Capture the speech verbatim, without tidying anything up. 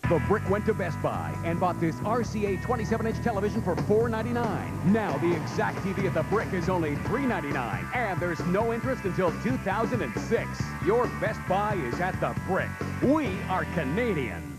The Brick went to Best Buy and bought this R C A twenty-seven inch television for four ninety-nine. Now the exact T V at the Brick is only three ninety-nine, and there's no interest until two thousand six. Your Best Buy is at the Brick. We are Canadian.